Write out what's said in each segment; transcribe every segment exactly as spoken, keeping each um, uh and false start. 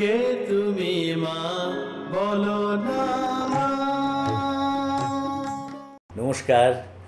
কে তুমি মা বলো না। নমস্কার,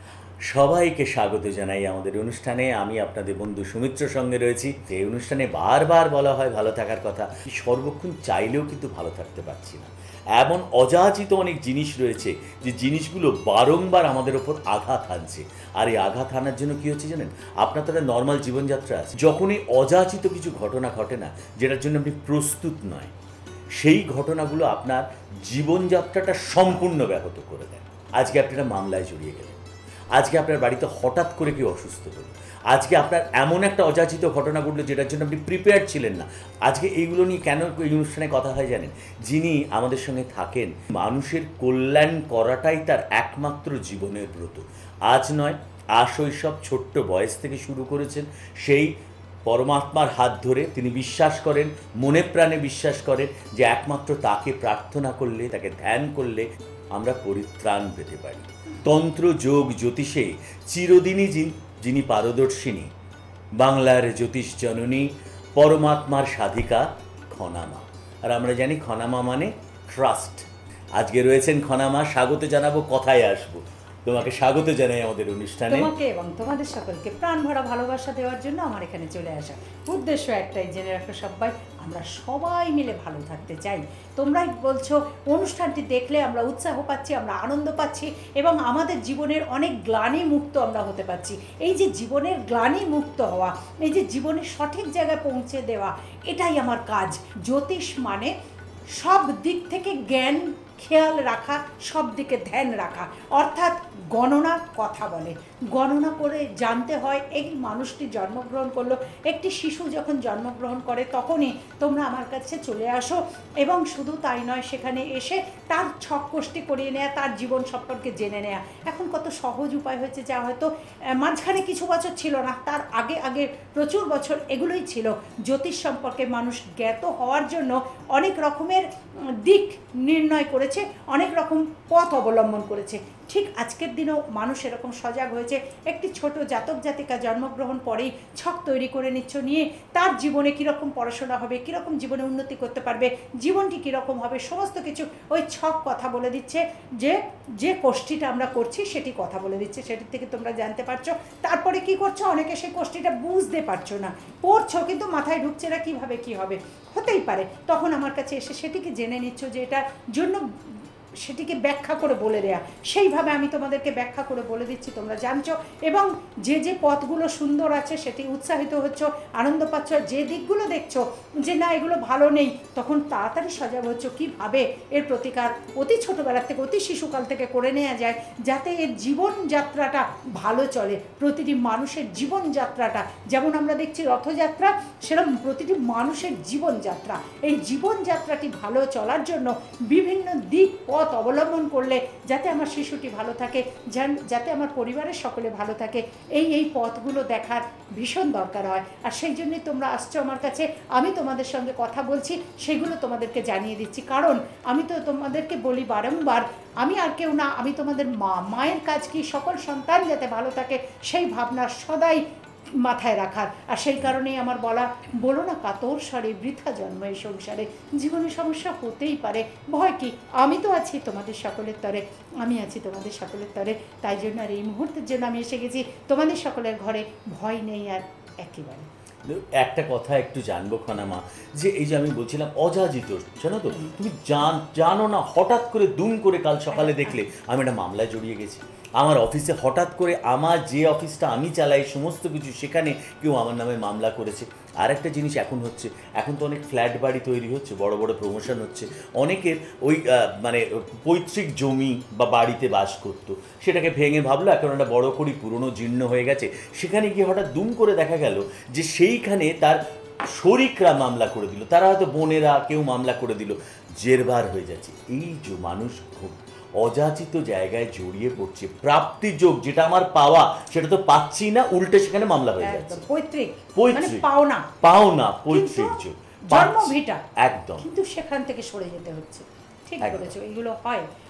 সবাইকে স্বাগত জানাই আমাদের অনুষ্ঠানে। আমি আপনাদের বন্ধু সুমিত্র সঙ্গে রয়েছি। এই অনুষ্ঠানে বারবার বলা হয় ভালো থাকার কথা, সর্বক্ষণ চাইলেও কিন্তু ভালো থাকতে পারছি না। এমন অযাচিত অনেক জিনিস রয়েছে যে জিনিসগুলো বারংবার আমাদের ওপর আঘাত হানছে। আর এই আঘাত হানার জন্য কী হচ্ছে জানেন, আপনার তারা নর্মাল জীবনযাত্রা আছে, যখনই অযাচিত কিছু ঘটনা ঘটে না, যেটার জন্য আপনি প্রস্তুত নয়, সেই ঘটনাগুলো আপনার জীবনযাত্রাটা সম্পূর্ণ ব্যাহত করে দেয়। আজকে আপনি একটা মামলায় জড়িয়ে গেলেন, আজকে আপনার বাড়িতে হঠাৎ করে কেউ অসুস্থ হলো, আজকে আপনার এমন একটা অযাচিত ঘটনা ঘটলো যেটার জন্য আপনি প্রিপেয়ার ছিলেন না। আজকে এইগুলো নিয়ে কেন এই অনুষ্ঠানে কথা হয় জানেন? যিনি আমাদের সঙ্গে থাকেন, মানুষের কল্যাণ করাটাই তার একমাত্র জীবনের ব্রত। আজ নয়, আশৈশব ছোট্ট বয়স থেকে শুরু করেছেন। সেই পরমাত্মার হাত ধরে তিনি বিশ্বাস করেন, মনে প্রাণে বিশ্বাস করেন যে একমাত্র তাকে প্রার্থনা করলে, তাকে ধ্যান করলে আমরা পরিত্রাণ পেতে পারি। তন্ত্র, যোগ, জ্যোতিষে চিরদিনই যিনি পারদর্শিনী, বাংলার জ্যোতিষ জননী, পরমাত্মার সাধিকা খনামা। আর আমরা জানি খনামা মানে ট্রাস্ট। আজকে রয়েছেন খনামা, স্বাগত জানাবো, কথায় আসবো। তোমাকে স্বাগত জানাই আমাদের অনুষ্ঠানে। তোমাকে এবং তোমাদের সকলকে প্রাণ ভরা ভালোবাসা দেওয়ার জন্য আমার এখানে চলে আসা। উদ্দেশ্য একটাই, জেনে রাখো সবাই, আমরা সবাই মিলে ভালো থাকতে চাই। তোমরাই বলছো অনুষ্ঠানটি দেখলে আমরা উৎসাহ পাচ্ছি, আমরা আনন্দ পাচ্ছি এবং আমাদের জীবনের অনেক গ্লানি মুক্ত আমরা হতে পারছি। এই যে জীবনের গ্লানি মুক্ত হওয়া, এই যে জীবনের সঠিক জায়গায় পৌঁছে দেওয়া, এটাই আমার কাজ। জ্যোতিষ মানে সব দিক থেকে জ্ঞান, খেয়াল রাখা, সব দিকে ধ্যান রাখা, অর্থাৎ গণনা কথা বলে। গণনা করে জানতে হয় এই মানুষটি জন্মগ্রহণ করলো। একটি শিশু যখন জন্মগ্রহণ করে তখনই তোমরা আমার কাছে চলে আসো এবং শুধু তাই নয়, সেখানে এসে তার ছক কষ্টি করিয়ে নেওয়া, তার জীবন সম্পর্কে জেনে নেওয়া। এখন কত সহজ উপায় হয়েছে, যা হয়তো মাঝখানে কিছু বছর ছিল না, তার আগে আগে প্রচুর বছর এগুলোই ছিল। জ্যোতিষ সম্পর্কে মানুষ জ্ঞাত হওয়ার জন্য অনেক রকমের দিক নির্ণয় করেছে, অনেক রকম পথ অবলম্বন করেছে। ঠিক আজকের দিনেও মানুষ এরকম সজাগ হয়েছে। একটি ছোট জাতক জাতিকা জন্মগ্রহণ পরেই ছক তৈরি করে নিচ্ছ, নিয়ে তার জীবনে কীরকম পড়াশোনা হবে, কীরকম জীবনে উন্নতি করতে পারবে, জীবনটি কীরকম হবে, সমস্ত কিছু ওই ছক কথা বলে দিচ্ছে। যে যে কোষ্ঠীটা আমরা করছি সেটি কথা বলে দিচ্ছে, সেটির থেকে তোমরা জানতে পারছো। তারপরে কি করছো, অনেকে সেই কোষ্ঠীটা বুঝতে পারছো না, পড়ছো কিন্তু মাথায় ঢুকছে না কীভাবে কী হবে। হতেই পারে তখন আমার কাছে এসে সেটিকে জেনে নিচ্ছ, যে এটার জন্য সেটিকে ব্যাখ্যা করে বলে দেয়া। সেইভাবে আমি তোমাদেরকে ব্যাখ্যা করে বলে দিচ্ছি, তোমরা জানছো এবং যে যে পথগুলো সুন্দর আছে সেটি উৎসাহিত হচ্ছ, আনন্দ পাচ্ছ। যে দিকগুলো দেখছো যে না এগুলো ভালো নেই, তখন তাড়াতাড়ি সজাগ হচ্ছ কীভাবে এর প্রতিকার অতি ছোটোবেলার থেকে, অতি শিশুকাল থেকে করে নেওয়া যায়, যাতে এর জীবনযাত্রাটা ভালো চলে। প্রতিটি মানুষের জীবনযাত্রাটা যেমন আমরা দেখছি রথযাত্রা, সেরকম প্রতিটি মানুষের জীবনযাত্রা, এই জীবনযাত্রাটি ভালো চলার জন্য বিভিন্ন দিক পথ অবলম্বন করলে যাতে আমার শিশুটি ভালো থাকে, যাতে আমার পরিবারের সকলে ভালো থাকে, এই এই পথগুলো দেখার ভীষণ দরকার হয়। আর সেই জন্যই তোমরা আসছো আমার কাছে, আমি তোমাদের সঙ্গে কথা বলছি, সেগুলো তোমাদেরকে জানিয়ে দিচ্ছি। কারণ আমি তো তোমাদেরকে বলি বারংবার, আমি আর কেউ না, আমি তোমাদের মা। মায়ের কাজ কি সকল সন্তান যাতে ভালো থাকে সেই ভাবনা সদাই মাথায় রাখার। আর সেই কারণেই আমার বলা, বলো না কাতর স্বরে বৃথা জন্ম এই সংসারে। জীবনে সমস্যা হতেই পারে, ভয় কি, আমি তো আছি তোমাদের সকলের তরে, আমি আছি তোমাদের সকলের তরে। তাই জন্য আর এই মুহূর্তের জন্য আমি এসে গেছি তোমাদের সকলের ঘরে, ভয় নেই আর একেবারে। একটা কথা একটু জানবো খনামা, যে এই যে আমি বলছিলাম অযাচিত, জানো তো তুমি জান জানো না, হঠাৎ করে দুম করে কাল সকালে দেখলে আমি একটা মামলায় জড়িয়ে গেছি। আমার অফিসে হঠাৎ করে, আমার যে অফিসটা আমি চালাই সমস্ত কিছু, সেখানে কেউ আমার নামে মামলা করেছে। আর একটা জিনিস এখন হচ্ছে, এখন তো অনেক ফ্ল্যাট বাড়ি তৈরি হচ্ছে, বড় বড় প্রমোশন হচ্ছে, অনেকের ওই মানে পৈতৃক জমি বা বাড়িতে বাস করতো, সেটাকে ভেঙে ভাবলো এখন একটা বড় করি, পুরনো জীর্ণ হয়ে গেছে। সেখানে গিয়ে হঠাৎ দুম করে দেখা গেল যে সেইখানে তার শরিকরা মামলা করে দিল, তারা হয়তো বোনেরা কেউ মামলা করে দিল, জেরবার হয়ে যাচ্ছে। এই যে মানুষ খুব অযাচিত জায়গায় জড়িয়ে পড়ছে, প্রাপ্তির যোগ যেটা আমার পাওয়া সেটা তো পাচ্ছি না, উল্টে সেখানে মামলা হয়ে যাচ্ছে। পৈতৃক পৈতৃক পাওনা পাওনা পৈতৃক জন্মভিটা একদম, কিন্তু সেখান থেকে সরে যেতে হচ্ছে। ঠিক বলেছো, এগুলো হয়।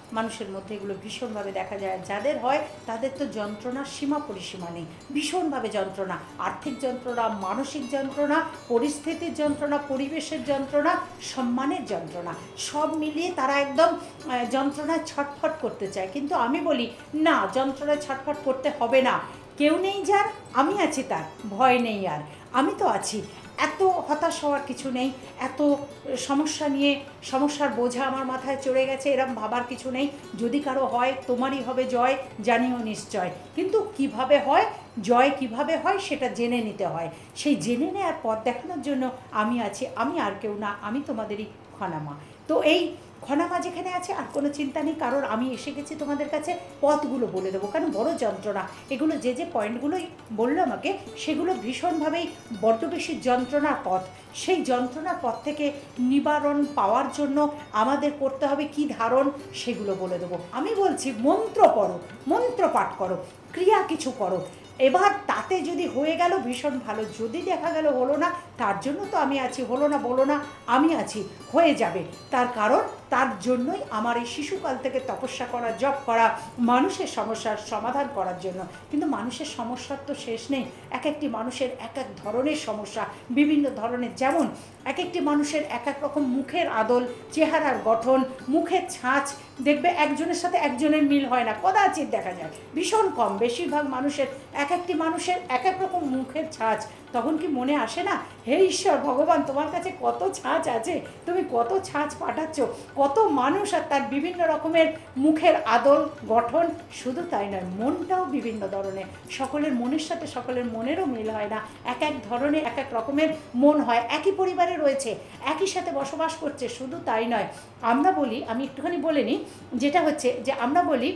মানুষের মধ্যে এগুলো ভীষণভাবে দেখা যায়। যাদের হয় তাদের তো যন্ত্রণার সীমা পরিসীমা নেই, ভীষণভাবে যন্ত্রণা, আর্থিক যন্ত্রণা, মানসিক যন্ত্রণা, পরিস্থিতির যন্ত্রণা, পরিবেশের যন্ত্রণা, সম্মানের যন্ত্রণা, সব মিলিয়ে তারা একদম যন্ত্রণায় ছটফট করতে চায়। কিন্তু আমি বলি না, যন্ত্রণায় ছটফট করতে হবে না। কেউ নেই যার, আমি আছি তার, ভয় নেই আর, আমি তো আছি। এত হতাশ হওয়ার কিছু নেই, এত সমস্যা নিয়ে সমস্যার বোঝা আমার মাথায় চড়ে গেছে এরম ভাবার কিছু নেই। যদি কারো হয় তোমারই হবে জয়, জানিও নিশ্চয়। কিন্তু কিভাবে হয়, জয় কিভাবে হয় সেটা জেনে নিতে হয়। সেই জেনে নেওয়ার পথ দেখানোর জন্য আমি আছি, আমি আর কেউ না, আমি তোমাদেরই খনামা। তো এই খনামা যেখানে আছে আর কোনো চিন্তা নেই, কারণ আমি এসে গেছি তোমাদের কাছে পথগুলো বলে দেবো। কারণ বড় যন্ত্রণা এগুলো, যে যে পয়েন্টগুলোই বললো আমাকে, সেগুলো ভীষণভাবেই বড্ড বেশি যন্ত্রণার পথ। সেই যন্ত্রণার পথ থেকে নিবারণ পাওয়ার জন্য আমাদের করতে হবে কি ধারণ, সেগুলো বলে দেবো। আমি বলছি মন্ত্র পড়ো, মন্ত্র পাঠ করো, ক্রিয়া কিছু করো। এবার তাতে যদি হয়ে গেল ভীষণ ভালো, যদি দেখা গেল হলো না, তার জন্য তো আমি আছি। হলো না বলো না, আমি আছি, হয়ে যাবে। তার কারণ তার জন্যই আমার এই শিশুকাল থেকে তপস্যা করা, জপ করা, মানুষের সমস্যার সমাধান করার জন্য। কিন্তু মানুষের সমস্যার তো শেষ নেই। এক একটি মানুষের এক এক ধরনের সমস্যা, বিভিন্ন ধরনের। যেমন এক একটি মানুষের এক এক রকম মুখের আদল, চেহারার গঠন, মুখের ছাঁচ, দেখবে একজনের সাথে একজনের মিল হয় না, কদাচিৎ দেখা যায়, ভীষণ কম। বেশিরভাগ মানুষের এক একটি মানুষের এক এক রকম মুখের ছাঁচ। তখন কি মনে আসে না, হে ঈশ্বর ভগবান, তোমার কাছে কত ছাঁচ আছে, তুমি কত ছাঁচ পাঠাচ্ছ, কত মানুষ আর তার বিভিন্ন রকমের মুখের আদল গঠন। শুধু তাই নয়, মনটাও বিভিন্ন ধরনের, সকলের মনের সাথে সকলের মনেরও মিল হয় না, এক এক ধরনের এক এক রকমের মন হয়। একই পরিবারে রয়েছে, একই সাথে বসবাস করছে। শুধু তাই নয়, আমরা বলি, আমি একটুখানি বলে নিই, যেটা হচ্ছে যে আমরা বলি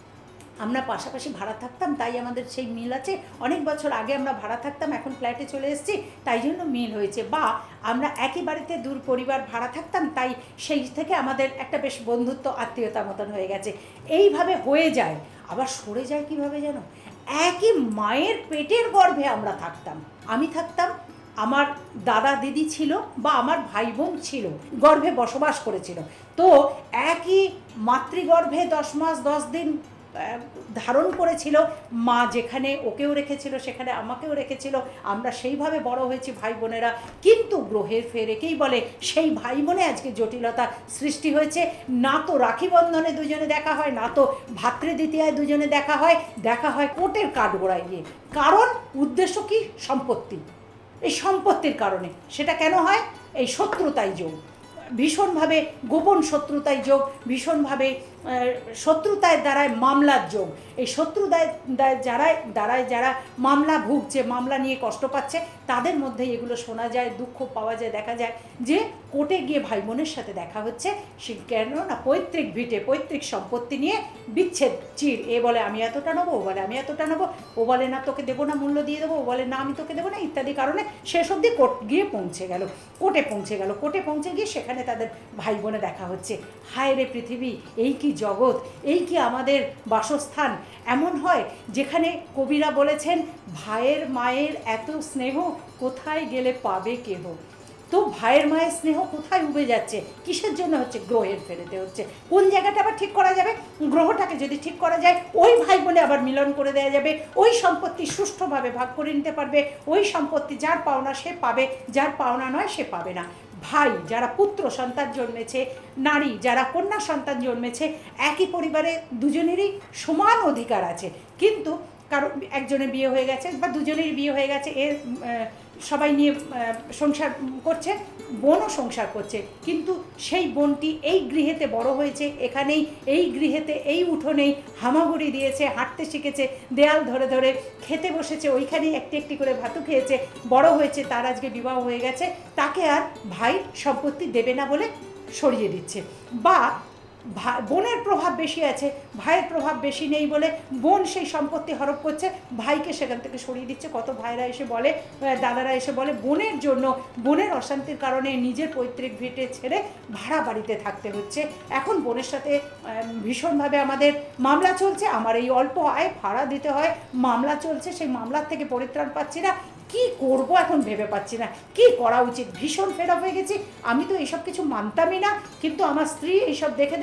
আমরা পাশাপাশি ভাড়া থাকতাম তাই আমাদের সেই মিল আছে। অনেক বছর আগে আমরা ভাড়া থাকতাম, এখন ফ্ল্যাটে চলে এসেছি, তাই জন্য মিল হয়েছে। বা আমরা একই বাড়িতে দূর পরিবার ভাড়া থাকতাম, তাই সেই থেকে আমাদের একটা বেশ বন্ধুত্ব, আত্মীয়তা মতন হয়ে গেছে। এইভাবে হয়ে যায়। আবার সরে যায় কিভাবে জানো, একই মায়ের পেটের গর্ভে আমরা থাকতাম। আমি থাকতাম, আমার দাদা দিদি ছিল বা আমার ভাই বোন ছিল, গর্ভে বসবাস করেছিল। তো একই মাতৃগর্ভে দশ মাস দশ দিন ধারণ করেছিল মা, যেখানে ওকেও রেখেছিল সেখানে আমাকেও রেখেছিল। আমরা সেইভাবে বড় হয়েছি ভাই বোনেরা। কিন্তু গ্রহের ফের একেই বলে, সেই ভাই বোনে আজকে জটিলতা সৃষ্টি হয়েছে। না তো রাখি বন্ধনে দুজনে দেখা হয়, না তো ভাতৃদ্বিতীয়ায় দুজনে দেখা হয়, দেখা হয় কোর্টের কাঠগোড়ায় গিয়ে। কারণ উদ্দেশ্য কি, সম্পত্তি। এই সম্পত্তির কারণে সেটা কেন হয়, এই শত্রুতাই যোগ, ভীষণভাবে গোপন শত্রুতায় যোগ, ভীষণভাবে শত্রুতায় দ্বারায় মামলার যোগ। এই শত্রুতায় যারাই দ্বারায় যারা মামলা ভুগছে, মামলা নিয়ে কষ্ট পাচ্ছে, তাদের মধ্যেই এগুলো শোনা যায়, দুঃখ পাওয়া যায়, দেখা যায় যে কোর্টে গিয়ে ভাই বোনের সাথে দেখা হচ্ছে। সে কেন না, পৈতৃক ভিটে পৈতৃক সম্পত্তি নিয়ে বিচ্ছেদ, চির। এ বলে আমি এতটা নেবো, ও বলে আমি এতটা নেবো, ও বলে না তোকে দেবো না, মূল্য দিয়ে দেবো, ও বলে না আমি তোকে দেবো না, ইত্যাদি কারণে শেষ অবধি কোর্ট গিয়ে পৌঁছে গেল, কোর্টে পৌঁছে গেল। কোর্টে পৌঁছে গিয়ে সেখানে তাদের ভাই বোনে দেখা হচ্ছে। হায় রে পৃথিবী, এই কি জগৎ, এই কি আমাদের বাসস্থান। এমন হয় যেখানে কবিরা বলেছেন, ভাইয়ের মায়ের এত স্নেহ কোথায় গেলে পাবে কেহ। তো ভাইয়ের মায়ের স্নেহ কোথায় উবে যাচ্ছে, কিসের জন্য হচ্ছে, গ্রহের ফেরেতে হচ্ছে। কোন জায়গাটা আবার ঠিক করা যাবে, গ্রহটাকে যদি ঠিক করা যায়, ওই ভাই বোনে আবার মিলন করে দেওয়া যাবে, ওই সম্পত্তি সুষ্ঠুভাবে ভাগ করে নিতে পারবে। ওই সম্পত্তি যার পাওনা সে পাবে, যার পাওনা নয় সে পাবে না। ভাই যারা পুত্র সন্তান জন্মেছে, নারী যারা কন্যা সন্তান জন্মেছে, একই পরিবারে দুজনেরই সমান অধিকার আছে। কিন্তু কারো একজনের বিয়ে হয়ে গেছে বা দুজনেরই বিয়ে হয়ে গেছে, এর সবাই নিয়ে সংসার করছে, বোনও সংসার করছে, কিন্তু সেই বোনটি এই গৃহেতে বড় হয়েছে, এখানেই এই গৃহেতে এই উঠোনেই হামাগুড়ি দিয়েছে, হাঁটতে শিখেছে, দেয়াল ধরে ধরে খেতে বসেছে, ওইখানেই একটি একটি করে ভাতু খেয়েছে, বড় হয়েছে, তার আজকে বিবাহ হয়ে গেছে, তাকে আর ভাই সম্পত্তি দেবে না বলে সরিয়ে দিচ্ছে। বা ভাই বোনের প্রভাব বেশি আছে, ভাইয়ের প্রভাব বেশি নেই বলে বোন সেই সম্পত্তি হরপ করছে, ভাইকে সেখান থেকে সরিয়ে দিচ্ছে। কত ভাইরা এসে বলে, দাদারা এসে বলে, বোনের জন্য, বোনের অশান্তির কারণে নিজের পৈতৃক ভিটে ছেড়ে ভাড়া বাড়িতে থাকতে হচ্ছে। এখন বোনের সাথে ভীষণভাবে আমাদের মামলা চলছে, আমার এই অল্প আয় ভাড়া দিতে হয়, মামলা চলছে, সেই মামলার থেকে পরিত্রাণ পাচ্ছি না, কি করব এখন ভেবে পাচ্ছি না, কি করা উচিত। ভীষণ ফেড আপ হয়ে গেছি। আমি তো এইসব কিছু মানতামই না, কিন্তু আমার স্ত্রী এইসব দেখে দেখে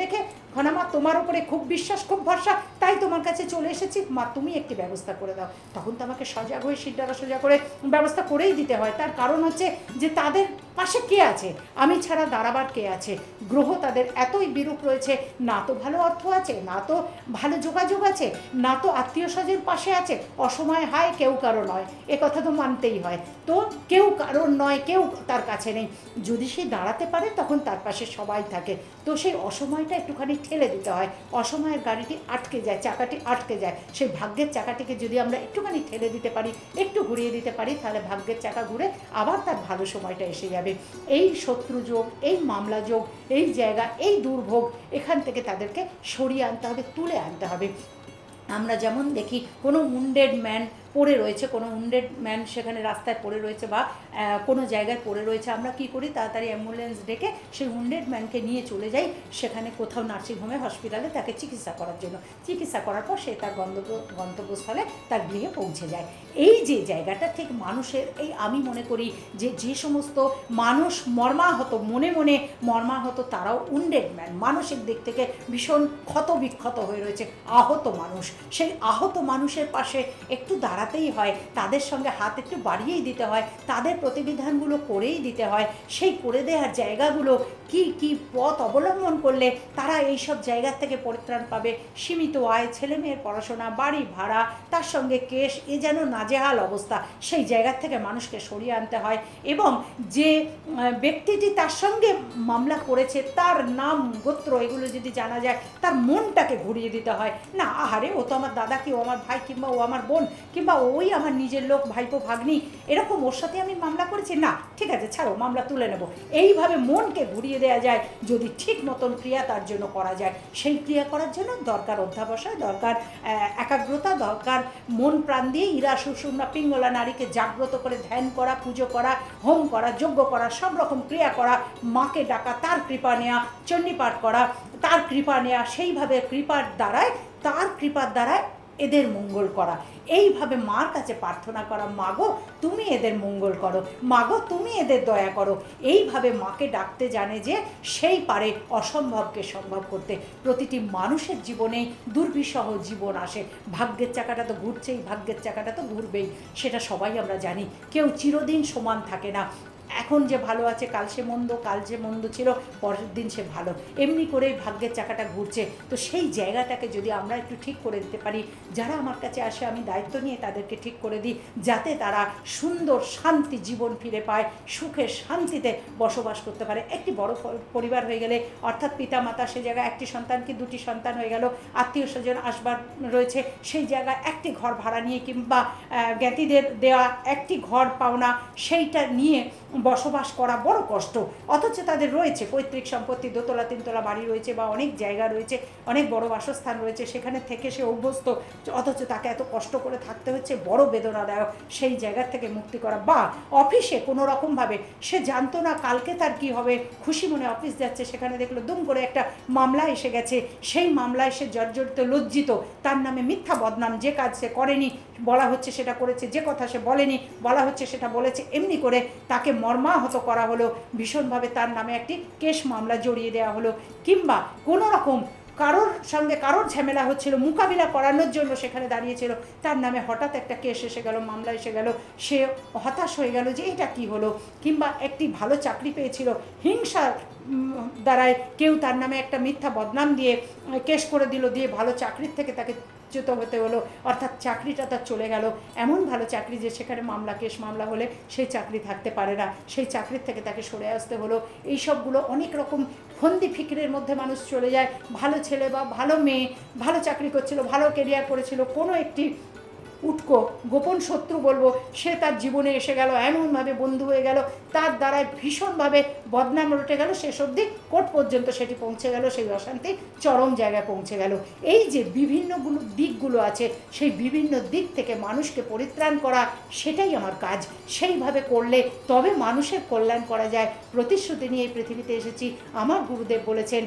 ঘনামা তোমার উপরে খুব বিশ্বাস, খুব ভরসা, তাই তোমার কাছে চলে এসেছি, মা তুমি একটি ব্যবস্থা করে দাও। তখন তো আমাকে সজাগ হয়ে সিদ্ধারা সোজা করে ব্যবস্থা করেই দিতে হয়। তার কারণ হচ্ছে যে তাদের পাশে কে আছে, আমি ছাড়া দাঁড়াবার কে আছে। গ্রহ তাদের এতই বিরূপ রয়েছে, না তো ভালো অর্থ আছে, না তো ভালো যোগাযোগ আছে, না তো আত্মীয় স্বজন পাশে আছে। অসময়ে হায় কেউ কারো নয়, এ কথা তো মানতেই হয়। তো কেউ কারোর নয়, কেউ তার কাছে নেই। যদি সে দাঁড়াতে পারে তখন তার পাশে সবাই থাকে। তো সেই অসময়টা একটুখানি ঠেলে দিতে হয়, অসময়ের গাড়িটি আটকে যায়, চাকাটি আটকে যায়। সেই ভাগ্যের চাকাটিকে যদি আমরা একটুখানি ঠেলে দিতে পারি, একটু ঘুরিয়ে দিতে পারি, তাহলে ভাগ্যের চাকা ঘুরে আবার তার ভালো সময়টা এসে যাবে। এই শত্রু যোগ, এই মামলা যোগ, এই জায়গা, এই দুর্ভোগ, এখান থেকে তাদেরকে সরিয়ে আনতে হবে, তুলে আনতে হবে। আমরা যেমন দেখি কোনো উন্ডেড ম্যান পড়ে রয়েছে, কোনো উন্ডেড ম্যান সেখানে রাস্তায় পড়ে রয়েছে বা কোনো জায়গায় পড়ে রয়েছে, আমরা কি করি, তাড়াতাড়ি অ্যাম্বুলেন্স ডেকে সেই উন্ডেড ম্যানকে নিয়ে চলে যাই সেখানে কোথাও নার্সিংহোমে, হসপিটালে তাকে চিকিৎসা করার জন্য। চিকিৎসা করার পর সে তার গন্তব্য গন্তব্যস্থলে তার গৃহে পৌঁছে যায়। এই যে জায়গাটা ঠিক মানুষের, এই আমি মনে করি যে যে সমস্ত মানুষ মর্মাহত, মনে মনে মর্মাহত, তারাও উন্ডেড ম্যান, মানসিক দিক থেকে ভীষণ ক্ষত বিক্ষত হয়ে রয়েছে, আহত মানুষ। সেই আহত মানুষের পাশে একটু দাঁড়াতেই হয়, তাদের সঙ্গে হাত একটু বাড়িয়েই দিতে হয়, তাদের প্রতিবিধানগুলো করেই দিতে হয়। সেই করে দেওয়ার জায়গাগুলো কি কি পথ অবলম্বন করলে তারা এই সব জায়গার থেকে পরিত্রাণ পাবে। সীমিত আয়, ছেলেমেয়ের পড়াশোনা, বাড়ি ভাড়া, তার সঙ্গে কেস, এ যেন নাজেহাল অবস্থা, সেই জায়গার থেকে মানুষকে সরিয়ে আনতে হয়। এবং যে ব্যক্তিটি তার সঙ্গে মামলা করেছে তার নাম, গোত্র, এগুলো যদি জানা যায়, তার মনটাকে ঘুরিয়ে দিতে হয়। না আহারে, ও তো আমার দাদা, কি ও আমার ভাই, কিংবা ও আমার বোন, কিংবা ওই আমার নিজের লোক, ভাইপো ভাগ্নি, এরকম ওর সাথে আমি মামলা করেছি, না ঠিক আছে ছাড়ো, মামলা তুলে নেব। এইভাবে মনকে ঘুরিয়ে দেওয়া যায় যদি ঠিক মতন ক্রিয়া তার জন্য করা যায়। সেই ক্রিয়া করার জন্য দরকার অধ্যাবসায়, দরকার একাগ্রতা, দরকার মন প্রাণ দিয়ে ইরা সুষুম্না পিঙ্গলা নারীকে জাগ্রত করে ধ্যান করা, পুজো করা, হোম করা, যজ্ঞ করা, সব রকম ক্রিয়া করা, মাকে ডাকা, তার কৃপা নেওয়া, চণ্ডীপাঠ করা, তার কৃপা নেওয়া, সেইভাবে কৃপার দ্বারায়, তার কৃপার দ্বারায় এদের মঙ্গল করা। এইভাবে মার কাছে প্রার্থনা করা, মাগো তুমি এদের মঙ্গল করো, মাগো তুমি এদের দয়া করো। এইভাবে মাকে ডাকতে জানে যে সেই পারে অসম্ভবকে সম্ভব করতে। প্রতিটি মানুষের জীবনেই দুর্বিষহ জীবন আসে, ভাগ্যের চাকাটা তো ঘুরছেই, ভাগ্যের চাকাটা তো ঘুরবেই, সেটা সবাই আমরা জানি। কেউ চিরদিন সমান থাকে না। এখন যে ভালো আছে কাল সে মন্দ, কাল যে মন্দ ছিল পরের দিন সে ভালো, এমনি করেই ভাগ্যের চাকাটা ঘুরছে। তো সেই জায়গাটাকে যদি আমরা একটু ঠিক করে দিতে পারি, যারা আমার কাছে আসে আমি দায়িত্ব নিয়ে তাদেরকে ঠিক করে দিই, যাতে তারা সুন্দর শান্তি জীবন ফিরে পায়, সুখে শান্তিতে বসবাস করতে পারে। একটি বড় পরিবার হয়ে গেলে, অর্থাৎ পিতা মাতা, সে জায়গায় একটি সন্তান কি দুটি সন্তান হয়ে গেল, আত্মীয় স্বজন আসবার রয়েছে, সেই জায়গায় একটি ঘর ভাড়া নিয়ে কিংবা জ্ঞাতিদের দেওয়া একটি ঘর পাওনা, সেইটা নিয়ে বসবাস করা বড় কষ্ট। অথচ তাদের রয়েছে পৈতৃক সম্পত্তি, দোতলা তিনতলা বাড়ি রয়েছে বা অনেক জায়গা রয়েছে, অনেক বড় বাসস্থান রয়েছে, সেখানে থেকে সে অভ্যস্ত, অথচ তাকে এত কষ্ট করে থাকতে হচ্ছে, বড় বেদনাদায়ক। সেই জায়গার থেকে মুক্তি করা। বা অফিসে কোনো রকমভাবে সে জানতো না কালকে তার কি হবে, খুশি মনে অফিস যাচ্ছে, সেখানে দেখলো দুম করে একটা মামলা এসে গেছে, সেই মামলায় সে জর্জরিত, লজ্জিত, তার নামে মিথ্যা বদনাম, যে কাজ সে করেনি বলা হচ্ছে সেটা করেছে, যে কথা সে বলেনি বলা হচ্ছে সেটা বলেছে, এমনি করে তাকে মর্মাহত করা হলো, ভীষণভাবে তার নামে একটি কেস মামলা জড়িয়ে দেওয়া হলো। কিংবা কোনো রকম কারোর সঙ্গে কারোর ঝামেলা হচ্ছিল, মোকাবিলা করানোর জন্য সেখানে দাঁড়িয়েছিল, তার নামে হঠাৎ একটা কেস এসে গেল, মামলা এসে গেল, সে হতাশ হয়ে গেল যে এটা কি হলো। কিংবা একটি ভালো চাকরি পেয়েছিল, হিংসার দ্বারায় কেউ তার নামে একটা মিথ্যা বদনাম দিয়ে কেস করে দিল, দিয়ে ভালো চাকরির থেকে তাকে চ্যুত হতে হলো, অর্থাৎ চাকরিটা তার চলে গেল। এমন ভালো চাকরি যে সেখানে মামলা, কেস মামলা হলে সেই চাকরি থাকতে পারে না, সেই চাকরির থেকে তাকে সরে আসতে হলো। এই সবগুলো অনেক রকম ফন্দি ফিকিরের মধ্যে মানুষ চলে যায়। ভালো ছেলে বা ভালো মেয়ে, ভালো চাকরি করছিল, ভালো কেরিয়ার করেছিল, কোনো একটি উটকো গোপন শত্রু বলবো, সে তার জীবনে এসে গেল, এমনভাবে বন্ধু হয়ে গেল, তার দ্বারায় ভীষণভাবে বদনাম রটে গেল, শেষ অবধি কোর্ট পর্যন্ত সেটি পৌঁছে গেল, সেই অশান্তি চরম জায়গায় পৌঁছে গেল। এই যে বিভিন্নগুলো দিকগুলো আছে, সেই বিভিন্ন দিক থেকে মানুষকে পরিত্রাণ করা, সেটাই আমার কাজ। সেইভাবে করলে তবে মানুষের কল্যাণ করা যায়। প্রতিশ্রুতি নিয়ে এই পৃথিবীতে এসেছি। আমার গুরুদেব বলেছেন,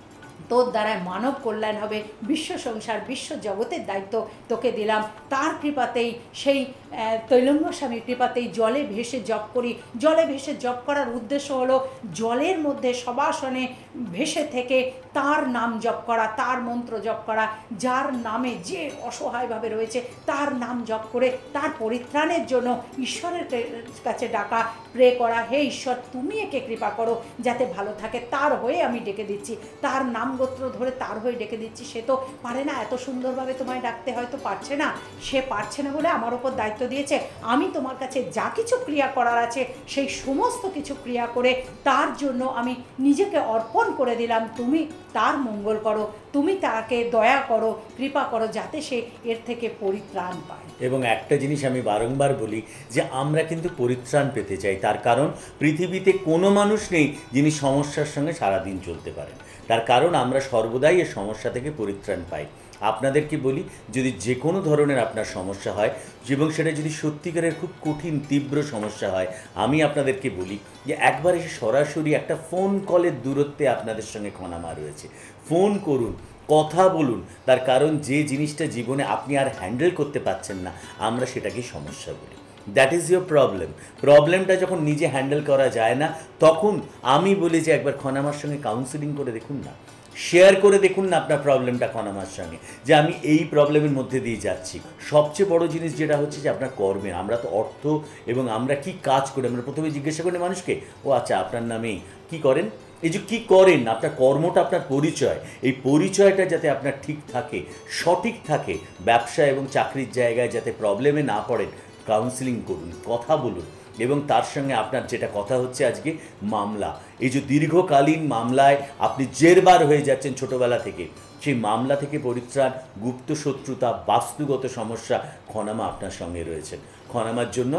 তোর দ্বারায় মানব কল্যাণ হবে, বিশ্ব সংসার, বিশ্ব জগতের দায়িত্ব তোকে দিলাম। তার কৃপাতেই সেই তৈলঙ্গ স্বামীর কৃপাতেই জলে ভেসে জপ করি। জলে ভেসে জপ করার উদ্দেশ্য হলো জলের মধ্যে সবাসনে ভেসে থেকে তার নাম জপ করা, তার মন্ত্র জপ করা, যার নামে যে অসহায়ভাবে রয়েছে তার নাম জপ করে তার পরিত্রাণের জন্য ঈশ্বরের কাছে ডাকা, প্রে করা, হে ঈশ্বর তুমি একে কৃপা করো যাতে ভালো থাকে, তার হয়ে আমি ডেকে দিচ্ছি, তার নাম গোত্র ধরে তার হয়ে ডেকে দিচ্ছি। সে তো পারে না এত সুন্দরভাবে তোমায় ডাকতে, হয়তো পারছে না, সে পারছে না বলে আমার ওপর দায়িত্ব দিয়েছে। আমি তোমার কাছে যা কিছু ক্রিয়া করার আছে সেই সমস্ত কিছু ক্রিয়া করে তার জন্য আমি নিজেকে অর্পণ করে দিলাম। তুমি তার মঙ্গল করো, তুমি তাকে দয়া করো, কৃপা করো যাতে সে এর থেকে পরিত্রাণ পায়। এবং একটা জিনিস আমি বারংবার বলি যে আমরা কিন্তু পরিত্রাণ পেতে চাই, তার কারণ পৃথিবীতে কোনো মানুষ নেই যিনি সমস্যার সঙ্গে সারাদিন চলতে পারেন। তার কারণ আমরা সর্বদাই এই সমস্যা থেকে পরিত্রাণ পাই। আপনাদেরকে বলি, যদি যে কোনো ধরনের আপনার সমস্যা হয় এবং সেটা যদি সত্যিকারের খুব কঠিন তীব্র সমস্যা হয়, আমি আপনাদেরকে বলি যে একবার এসে সরাসরি একটা ফোন কলের দূরত্বে আপনাদের সঙ্গে খনামা রয়েছে, ফোন করুন, কথা বলুন। তার কারণ যে জিনিসটা জীবনে আপনি আর হ্যান্ডেল করতে পারছেন না, আমরা সেটাকে সমস্যা বলি। That is your problem. প্রবলেমটা যখন নিজে হ্যান্ডেল করা যায় না, তখন আমি বলি যে একবার খনামার সঙ্গে কাউন্সেলিং করে দেখুন না, শেয়ার করে দেখুন না আপনার প্রবলেমটা খনামার সঙ্গে, যে আমি এই প্রবলেমের মধ্যে দিয়ে যাচ্ছি। সবচেয়ে বড় জিনিস যেটা হচ্ছে যে আপনার কর্মের, আমরা তো অর্থ এবং আমরা কি কাজ করি, আমরা প্রথমে জিজ্ঞাসা করি মানুষকে, ও আচ্ছা আপনার নামেই কি করেন, এই যে কী করেন, আপনার কর্মটা আপনার পরিচয়, এই পরিচয়টা যাতে আপনার ঠিক থাকে, সঠিক থাকে, ব্যবসা এবং চাকরির জায়গায় যাতে প্রবলেমে না পড়েন, কাউন্সিলিং করুন, কথা বলুন। এবং তার সঙ্গে আপনার যেটা কথা হচ্ছে আজকে মামলা, এই যে দীর্ঘকালীন মামলায় আপনি জেরবার হয়ে যাচ্ছেন ছোটোবেলা থেকে, সেই মামলা থেকে পরিত্রাণ, গুপ্ত শত্রুতা, বাস্তুগত সমস্যা, খনামা আপনার সঙ্গে রয়েছেন। খনামার জন্য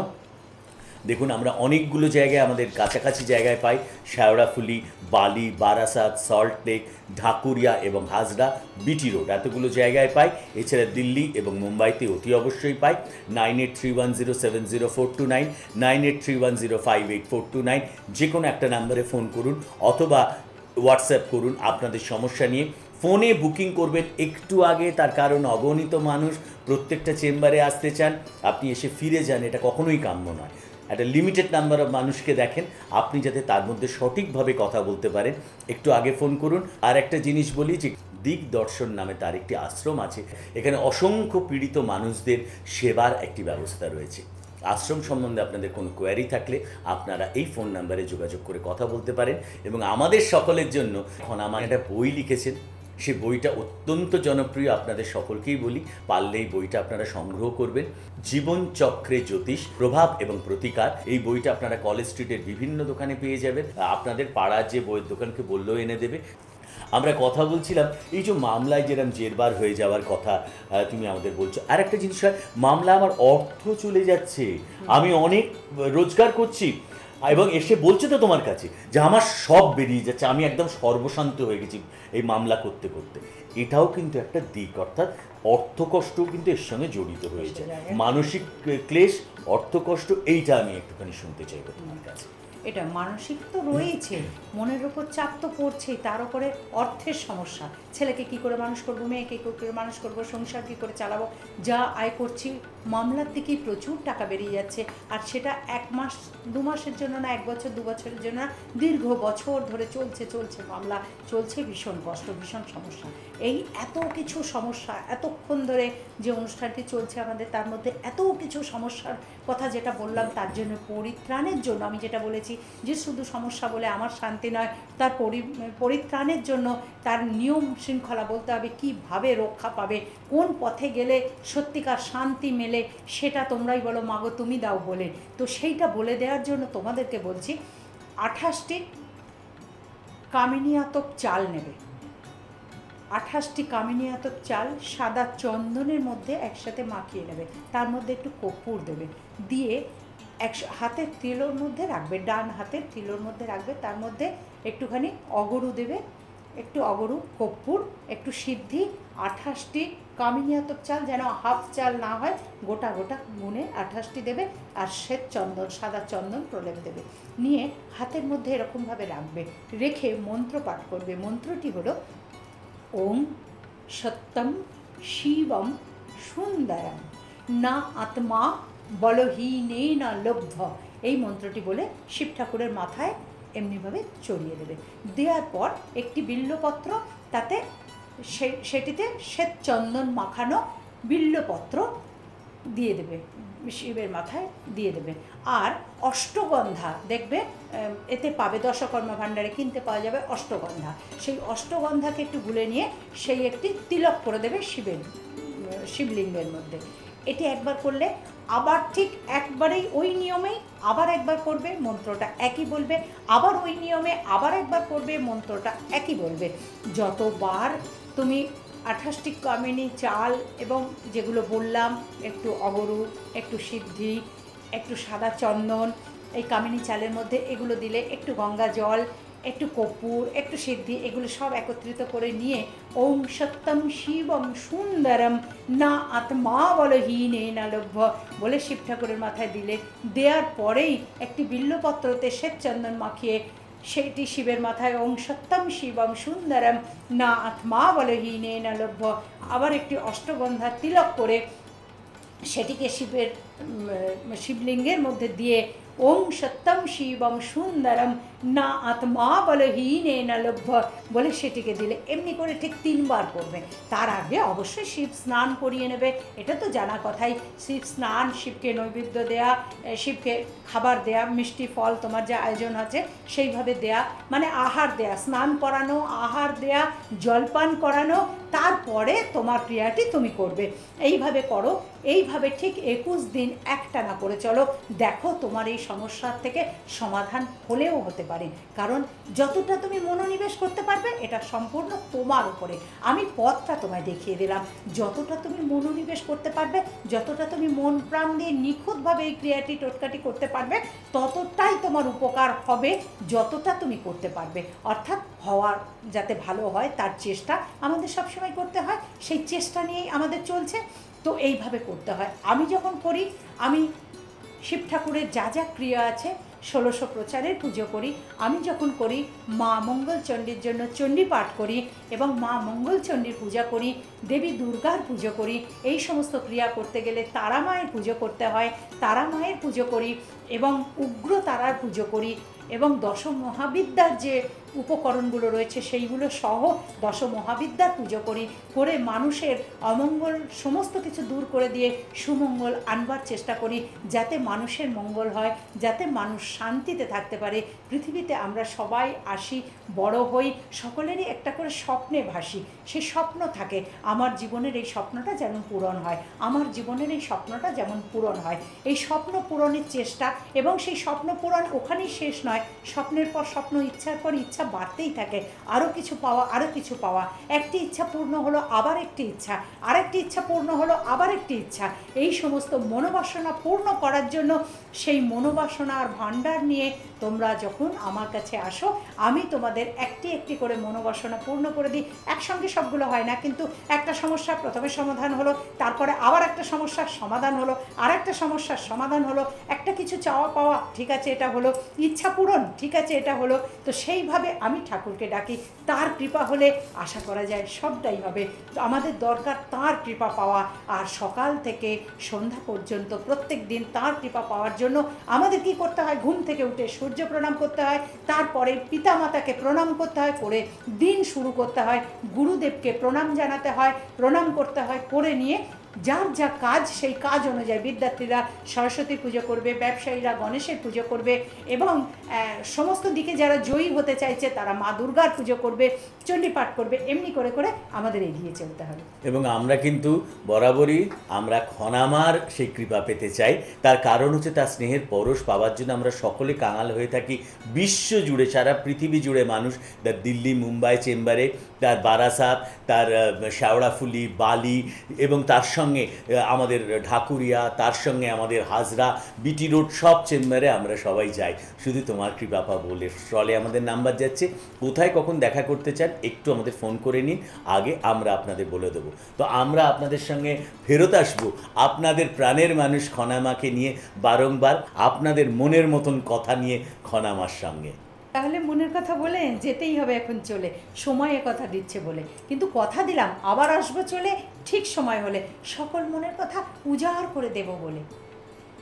দেখুন আমরা অনেকগুলো জায়গায় আমাদের কাছাকাছি জায়গায় পাই, শেওড়াফুলি, বালি, বারাসাত, সল্টলেক, ঢাকুরিয়া এবং হাজরা, বিটি রোড, এতগুলো জায়গায় পাই। এছাড়া দিল্লি এবং মুম্বাইতে অতি অবশ্যই পাই। Nine eight three one zero seven zero four two nine nine eight three one zero five eight four two nine যে কোনো একটা নাম্বারে ফোন করুন অথবা হোয়াটসঅ্যাপ করুন আপনাদের সমস্যা নিয়ে। ফোনে বুকিং করবেন একটু আগে, তার কারণ অগণিত মানুষ প্রত্যেকটা চেম্বারে আসতে চান, আপনি এসে ফিরে যান, এটা কখনোই কাম্য নয়। একটা লিমিটেড নাম্বার অফ মানুষকে দেখেন, আপনি যাতে তার মধ্যে সঠিকভাবে কথা বলতে পারেন, একটু আগে ফোন করুন। আর একটা জিনিস বলি যে দিগদর্শন নামে তার একটি আশ্রম আছে, এখানে অসংখ্য পীড়িত মানুষদের সেবার একটি ব্যবস্থা রয়েছে। আশ্রম সম্বন্ধে আপনাদের কোনো কোয়ারি থাকলে আপনারা এই ফোন নাম্বারে যোগাযোগ করে কথা বলতে পারেন। এবং আমাদের সকলের জন্য এখন আমার একটা বই লিখেছেন, সে বইটা অত্যন্ত জনপ্রিয়, আপনাদের সকলকেই বলি পারলে এই বইটা আপনারা সংগ্রহ করবেন। জীবন চক্রে জ্যোতিষ, প্রভাব এবং প্রতিকার, এই বইটা আপনারা কলেজ স্ট্রিটের বিভিন্ন দোকানে পেয়ে যাবেন, আপনাদের পাড়ার যে বইয়ের দোকানকে বললেও এনে দেবে। আমরা কথা বলছিলাম এই যে মামলায় যেরকম জেরবার হয়ে যাওয়ার কথা তুমি আমাদের বলছো, আর একটা জিনিস হয়, মামলা আমার অর্থ চলে যাচ্ছে, আমি অনেক রোজগার করছি এবং এসে বলছে তো তোমার কাছে যে আমার সব বেরিয়ে যাচ্ছে, আমি একদম সর্বশান্ত হয়ে গেছি এই মামলা করতে করতে। এটাও কিন্তু একটা দিক, অর্থাৎ অর্থকষ্টও কিন্তু এর সঙ্গে জড়িত হয়ে যায়, মানসিক ক্লেশ, অর্থকষ্ট, এইটা আমি একটুখানি শুনতে চাইবো তোমার কাছে। এটা মানসিক তো রয়েছে, মনের উপর চাপ তো পড়ছেই, তার উপরে অর্থের সমস্যা, ছেলেকে কি করে মানুষ করবো, মেয়েকে কী করে মানুষ করবো, সংসার কী করে চালাবো, যা আয় করছি মামলার দিকেই প্রচুর টাকা বেরিয়ে যাচ্ছে। আর সেটা এক মাস দু মাসের জন্য না, এক বছর দু বছরের জন্য না, দীর্ঘ বছর ধরে চলছে চলছে মামলা চলছে, ভীষণ কষ্ট, ভীষণ সমস্যা। এই এত কিছু সমস্যা এতক্ষণ ধরে যে অনুষ্ঠানটি চলছে আমাদের, তার মধ্যে এত কিছু সমস্যার কথা যেটা বললাম, তার জন্য পরিত্রাণের জন্য আমি যেটা বলেছি যে শুধু সমস্যা বলে আমার শান্তি নয়, তার পরি পরিত্রাণের জন্য তার নিয়ম শৃঙ্খলা বলতে হবে, কীভাবে রক্ষা পাবে, কোন পথে গেলে সত্যিকার শান্তি মেলে, সেটা তোমরাই বলো মাগো তুমি দাও বলে। তো সেইটা বলে দেওয়ার জন্য তোমাদেরকে বলছি, আঠাশটি কামিনীয়াতক চাল নেবে, আঠাশটি কামিনীয়াতক চাল সাদা চন্দনের মধ্যে একসাথে মাখিয়ে নেবে, তার মধ্যে একটু কর্পূর দেবে, দিয়ে একশো হাতের তিলোর মধ্যে রাখবে, ডান হাতের তিলোর মধ্যে রাখবে, তার মধ্যে একটুখানি অগরু দেবে, একটু অগরু, কর্পূর, একটু সিদ্ধি, আঠাশটি কামিনীয়াতক চাল, যেন হাফ চাল না হয়, গোটা গোটা গুনে আঠাশটি দেবে, আর শ্বেত চন্দন, সাদা চন্দন প্রলেপ দেবে, নিয়ে হাতের মধ্যে এরকমভাবে রাখবে, রেখে মন্ত্র পাঠ করবে। মন্ত্রটি হলো ওম সত্যম শিবম সুন্দরম না আত্মা বলহীনেন লব্ধ, এই মন্ত্রটি বলে শিব ঠাকুরের মাথায় এমনিভাবে চড়িয়ে দেবে। দেওয়ার পর একটি বিল্লপত্র, তাতে সেটিতে শ্বেত চন্দন মাখানো বিল্লপত্র দিয়ে দেবে, শিবের মাথায় দিয়ে দেবে। আর অষ্টগন্ধা দেখবে এতে পাবে, দশকর্মা ভাণ্ডারে কিনতে পাওয়া যাবে অষ্টগন্ধা। সেই অষ্টগন্ধাকে একটু গুলে নিয়ে সেই একটি তিলক করে দেবে শিবের শিবলিঙ্গের মধ্যে। এটি একবার করলে আবার ঠিক একবারেই ওই নিয়মেই আবার একবার করবে, মন্ত্রটা একই বলবে, আবার ওই নিয়মে আবার একবার করবে, মন্ত্রটা একই বলবে। যতবার তুমি আঠাশটি কামিনী চাল এবং যেগুলো বললাম, একটু অগরু, একটু সিদ্ধি, একটু সাদা চন্দন, এই কামিনী চালের মধ্যে এগুলো দিলে, একটু গঙ্গা জল, একটু কর্পূর, একটু সিদ্ধি, এগুলো সব একত্রিত করে নিয়ে ওম সত্যম শিবম সুন্দরম না আত্মা বলহীনেন লভ্য বলে শিব ঠাকুরের মাথায় দিলে, দেওয়ার পরেই একটি বিল্লপত্রতে শ্বেত চন্দন মাখিয়ে সেইটি শিবের মাথায় ওম সত্যম শিবম সুন্দরম না আত্মা বলহীনেন লভ্য আবার একটি অষ্টগন্ধা তিলক করে সেটিকে শিবের শিবলিঙ্গের মধ্যে দিয়ে ওম সত্যম শিবম সুন্দরম না আত্মা বলহীনেন লভ্য বলে সেটিকে দিলে, এমনি করে ঠিক তিনবার করবে। তার আগে অবশ্যই শিব স্নান করিয়ে নেবে, এটা তো জানা কথাই। শিব স্নান, শিবকে নৈবেদ্য দেয়া, শিবকে খাবার দেয়া, মিষ্টি ফল তোমার যা আয়োজন আছে সেইভাবে দেয়া, মানে আহার দেয়া, স্নান করানো, আহার দেয়া, জলপান করানো, তারপরে তোমার ক্রিয়াটি তুমি করবে। এইভাবে করো, এইভাবে ঠিক একুশ দিন একটানা করে চলো, দেখো তোমার এই সমস্যার থেকে সমাধান হলেও হতে পারে। কারণ যতটা তুমি মনোনিবেশ করতে পারবে এটা সম্পূর্ণ তোমার উপরে। আমি পথটা তোমায় দেখিয়ে দিলাম, যতটা তুমি মনোনিবেশ করতে পারবে, যতটা তুমি মন প্রাণ দিয়ে নিখুঁতভাবে এই ক্রিয়াটি টোটকাটি করতে পারবে, ততটাই তোমার উপকার হবে যতটা তুমি করতে পারবে। অর্থাৎ হওয়ার যাতে ভালো হয় তার চেষ্টা আমাদের সবসময় করতে হয়, সেই চেষ্টা নিয়েই আমাদের চলছে। তো এইভাবে করতে হয়। আমি যখন করি, আমি শিব ঠাকুরের যা যা ক্রিয়া আছে, ষোলশো প্রচারের পুজো করি, আমি যখন করি মা মঙ্গলচণ্ডীর জন্য চণ্ডী পাঠ করি এবং মা মঙ্গলচণ্ডীর পূজা করি, দেবী দুর্গার পুজো করি। এই সমস্ত ক্রিয়া করতে গেলে তারা মায়ের পুজো করতে হয়, তারা মায়ের পুজো করি এবং উগ্র তারার পুজো করি এবং দশ মহাবিদ্যার যে উপকরণগুলো রয়েছে সেইগুলো সহ দশ মহাবিদ্যার পুজো করি, করে মানুষের অমঙ্গল সমস্ত কিছু দূর করে দিয়ে সুমঙ্গল আনবার চেষ্টা করি, যাতে মানুষের মঙ্গল হয়, যাতে মানুষ শান্তিতে থাকতে পারে। পৃথিবীতে আমরা সবাই আসি, বড় হই, সকলেরই একটা করে স্বপ্নে ভাসি, সেই স্বপ্ন থাকে আমার জীবনের এই স্বপ্নটা যেমন পূরণ হয়, আমার জীবনের এই স্বপ্নটা যেমন পূরণ হয়। এই স্বপ্ন পূরণের চেষ্টা এবং সেই স্বপ্ন পূরণ ওখানেই শেষ নয়, স্বপ্নের পর স্বপ্ন, ইচ্ছার পর ইচ্ছা বাড়তেই থাকে, আরও কিছু পাওয়া, আরও কিছু পাওয়া। একটি ইচ্ছা পূর্ণ হলো, আবার একটি ইচ্ছা, আরেকটি ইচ্ছা পূর্ণ হলো, আবার একটি ইচ্ছা। এই সমস্ত মনোবাসনা পূর্ণ করার জন্য সেই মনোবাসনার ভাণ্ডার নিয়ে তোমরা যখন আমার কাছে আসো, আমি তোমাদের একটি একটি করে মনোবাসনা পূর্ণ করে দিই। একসঙ্গে সবগুলো হয় না, কিন্তু একটা সমস্যা প্রথমে সমাধান হলো, তারপরে আবার একটা সমস্যার সমাধান হলো, আর একটা সমস্যার সমাধান হলো, একটা কিছু চাওয়া পাওয়া, ঠিক আছে এটা হলো, ইচ্ছা পূরণ, ঠিক আছে এটা হলো। তো সেইভাবে আমি ঠাকুরকে ডাকি, তার কৃপা হলে আশা করা যায় সবটাই হবে। তো আমাদের দরকার তার কৃপা পাওয়া, আর সকাল থেকে সন্ধ্যা পর্যন্ত প্রত্যেক দিন তার কৃপা পাওয়ার জন্য আমাদের কি করতে হয়? ঘুম থেকে উঠে সূর্য প্রণাম করতে হয়, তারপরে পিতামাতাকে প্রণাম করতে হয়, করে দিন শুরু করতে হয়, গুরুদেবকে প্রণাম জানাতে হয়, প্রণাম করতে হয়, করে নিয়ে যার যা কাজ সেই কাজ অনুযায়ী বিদ্যার্থীরা সরস্বতীর পুজো করবে, ব্যবসায়ীরা গণেশের পুজো করবে এবং সমস্ত দিকে যারা জয়ী হতে চাইছে তারা মা দুর্গার পুজো করবে, চণ্ডী পাঠ করবে। এমনি করে করে আমাদের এগিয়ে চলতে হবে। এবং আমরা কিন্তু বরাবরই আমরা খনামার সেই কৃপা পেতে চাই। তার কারণ হচ্ছে তার স্নেহের পরশ পাওয়ার জন্য আমরা সকলে কাঙাল হয়ে থাকি। বিশ্ব জুড়ে, সারা পৃথিবী জুড়ে মানুষ, তার দিল্লি, মুম্বাই চেম্বারে, তার বারাসাত, তার শেওড়াফুলি, বালি এবং তার সঙ্গে আমাদের ঢাকুরিয়া, তার সঙ্গে আমাদের হাজরা, বিটি রোড, সব চেম্বারে আমরা সবাই যাই শুধু তোমার কৃপা পাবো বলে। স্টলে আমাদের নাম্বার যাচ্ছে, কোথায় কখন দেখা করতে চান একটু আমাদের ফোন করে নিন, আগে আমরা আপনাদের বলে দেবো। তো আমরা আপনাদের সঙ্গে ফেরত আসবো আপনাদের প্রাণের মানুষ খনামাকে নিয়ে, বারংবার আপনাদের মনের মতন কথা নিয়ে খনামার সঙ্গে। তাহলে মনের কথা বলে যেতেই হবে এখন চলে, সময়ে কথা দিচ্ছে বলে, কিন্তু কথা দিলাম আবার আসবো চলে ঠিক সময় হলে, সকল মনের কথা উজাড় করে দেব বলে।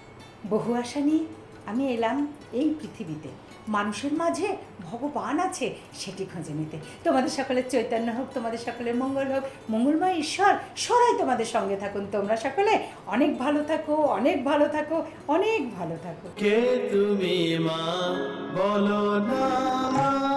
বহু আশা নিয়ে আমি এলাম এই পৃথিবীতে। মানুষের মাঝে ভগবান আছে সেটি খুঁজে নিতে। তোমাদের সকলের চৈতন্য হোক, তোমাদের সকলের মঙ্গল হোক, মঙ্গলময় ঈশ্বর সরাই তোমাদের সঙ্গে থাকুন। তোমরা সকলে অনেক ভালো থাকো, অনেক ভালো থাকো, অনেক ভালো থাকো। কে তুমি মা বলো না।